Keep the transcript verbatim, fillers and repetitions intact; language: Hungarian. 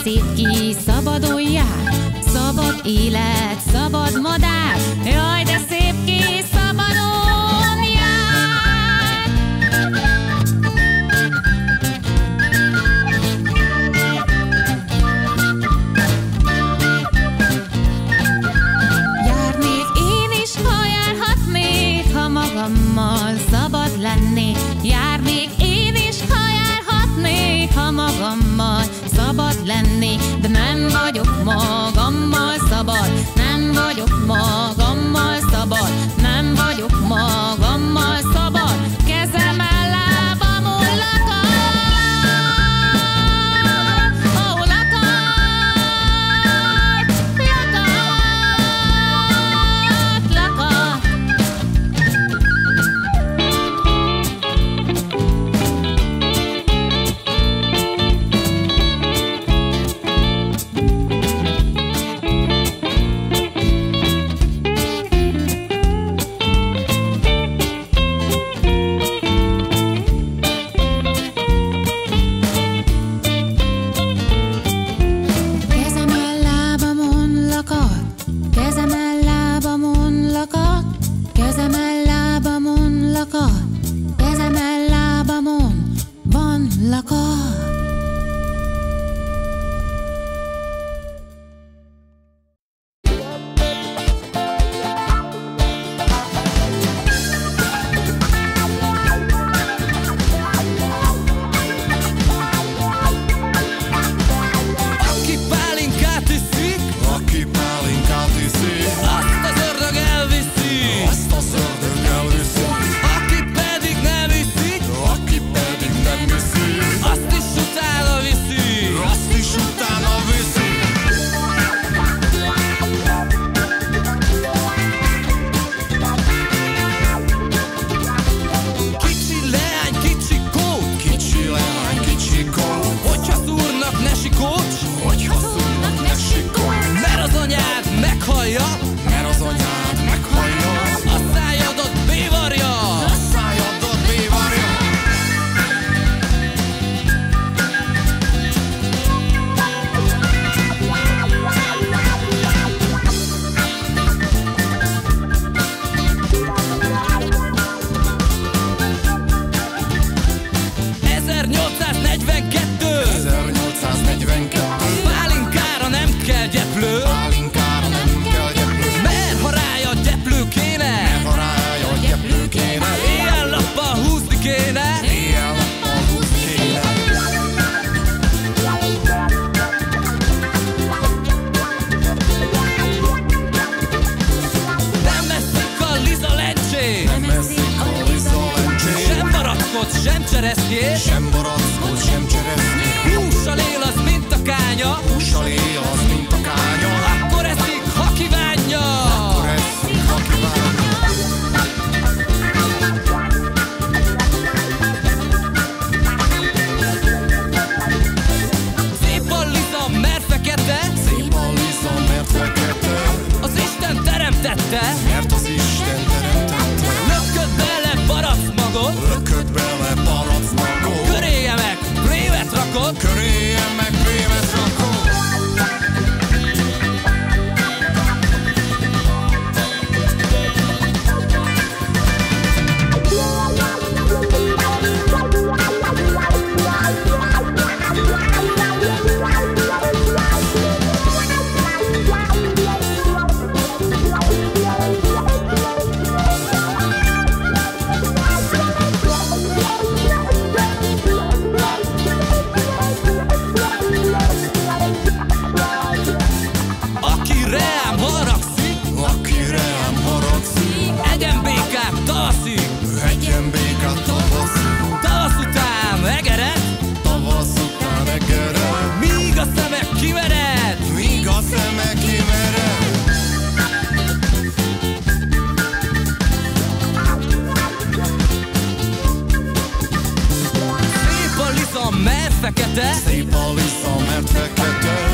szép kis szabaduljál, szabad élet, szabad madár, jaj, de szép kis szabadon jár. Járnék én is, ha járhatnék, ha magammal szabad lennék. Járnék én is, ha járhatnék, ha magammal szabad lennék. De nem vagyok magammal szabad, nem vagyok magammal szabad, nem vagyok magammal szabad. Kezemmel lábamon lakad, ó, lakad, lakad, lakad. Kezemmel lábamon lakad, kezemmel lábamon lakad, kezemmel lábamon lakad, kezemmel lábamon van lakad. Aki pálinkát iszik, Aki pálinkát iszi, azt az ördög elviszi. azt az ördög elviszi. Aki pedig nem iszik, Aki pedig nem viszi, azt is utána viszi. azt is utána viszi. Kicsi leány, kicsi kót, Kicsi leány, kicsi kó, hogyha szúrnak, ne sikóts, hogyha szúrnak, ne sikolj. mert az anyád meghallja, Mert az anyád meghallja, a szájadat bévarja. a szájadat bévarja. ezernyolcszáznegyvenkettő, ezernyolcszáznegyvenkettő, pálinkára nem kell gyeplő, pálinkára nem kell gyeplő, mert ha rája gyeplő kéne, ha rája gyeplő kéne, éjjel-nappal húzni kéne. éjjel-nappal húzni kéne. Nem eszik a Liza lencsét, Nem eszik a Liza lencsét, sem barackot, sem cseresznyét, sem barackot, sem cseresznyét. hússal él az, mint a kánya, Hússal él az, mint a kánya, akkor eszik, ha kívánja. akkor eszik, ha kívánja. Szép a Liza, mert fekete, Szép a Liza, mert fekete, az Isten teremtette. mert az Isten teremtette. Lököd bele baracmagot, Lököd bele baracmagot, köréje meg prévet rakott. köréje meg krémet rakott. Aki rám haragszik, Aki rám haragszik, egyen békát tavaszik, egyen békát tavaszik, tavasz után egeret, tavasz után egered, míg a szemek kimered. míg a szeme kimered. Szép a Liza, mert fekete, Szép a Liza, mert fekete,